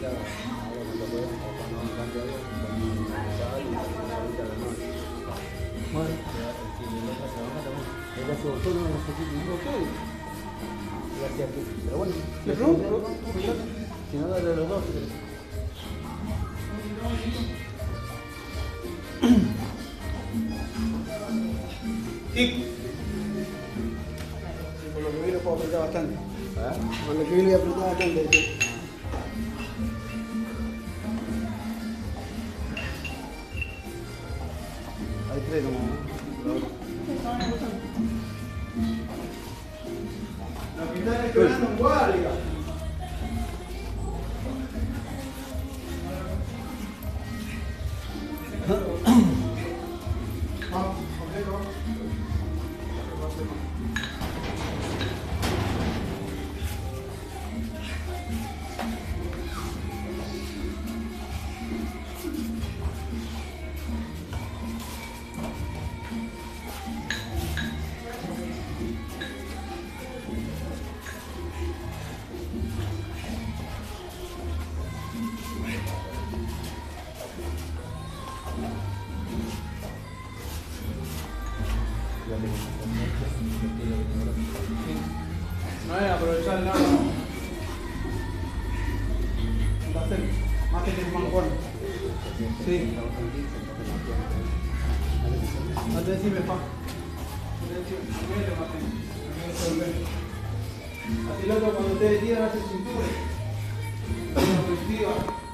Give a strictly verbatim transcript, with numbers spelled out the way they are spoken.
ahorita, ahora cuando puedan, o cuando van cambio algo, con la sal y con la ahorita de más. Bueno, Si le dejas trabajar también. era su autónomo, no sé qué, digo, ok. Gracias, pero bueno. ¿Le pregunto? Si no, dale a los dos. Sí. Por lo que vi lo puedo apretar bastante. ¿Eh? Por lo que vi lo voy a apretar bastante. Sí. Hay tres nomás. La que están esperando en guardia. No es aprovechar nada. Más que te mancuerno. Sí. No te decime, pa. Así loco cuando ustedes tiran hace cintura. Positiva.